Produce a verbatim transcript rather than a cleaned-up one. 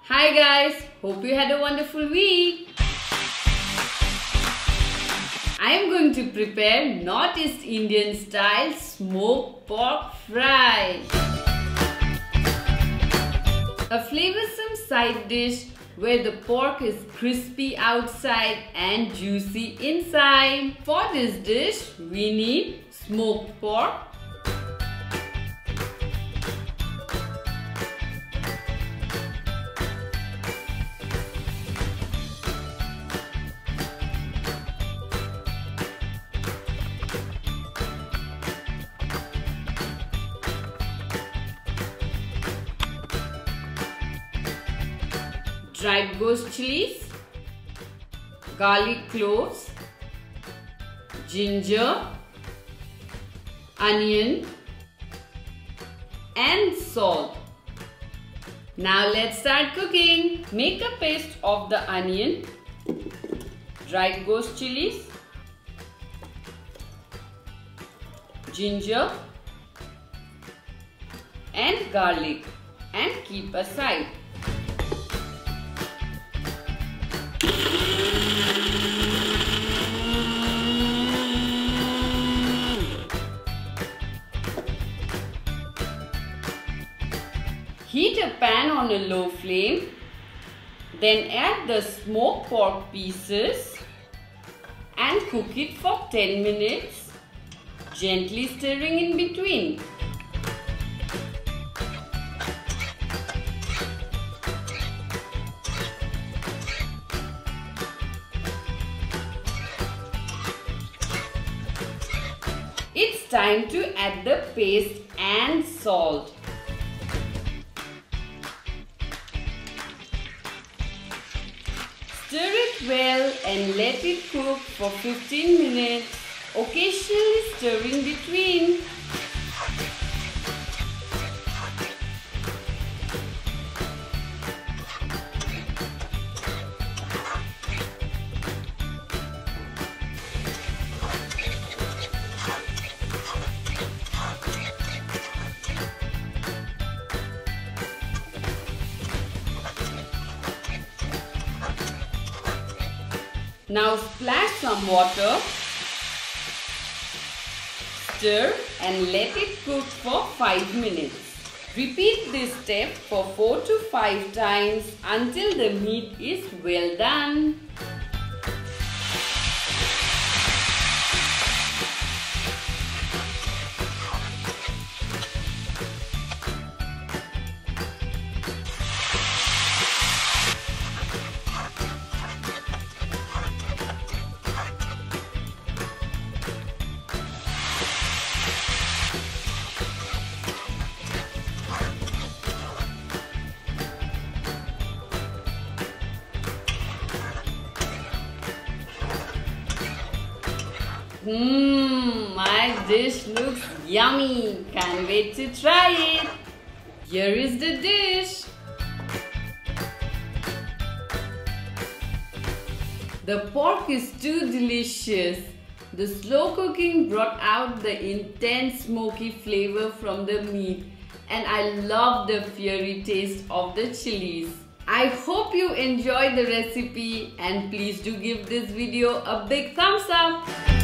Hi guys, hope you had a wonderful week. I am going to prepare Northeast Indian style smoked pork fry. A flavoursome side dish where the pork is crispy outside and juicy inside. For this dish, we need smoked pork, dried ghost chilies, garlic cloves, ginger, onion and salt. Now let's start cooking. Make a paste of the onion, dried ghost chilies, ginger and garlic and keep aside. Heat a pan on a low flame, then add the smoked pork pieces and cook it for ten minutes, gently stirring in between. It's time to add the paste and salt. Stir it well and let it cook for fifteen minutes, occasionally stirring between. Now splash some water, stir and let it cook for five minutes. Repeat this step for four to five times until the meat is well done. Mmm, my dish looks yummy. Can't wait to try it. Here is the dish. The pork is too delicious. The slow cooking brought out the intense smoky flavor from the meat, and I love the fiery taste of the chilies. I hope you enjoyed the recipe and please do give this video a big thumbs up.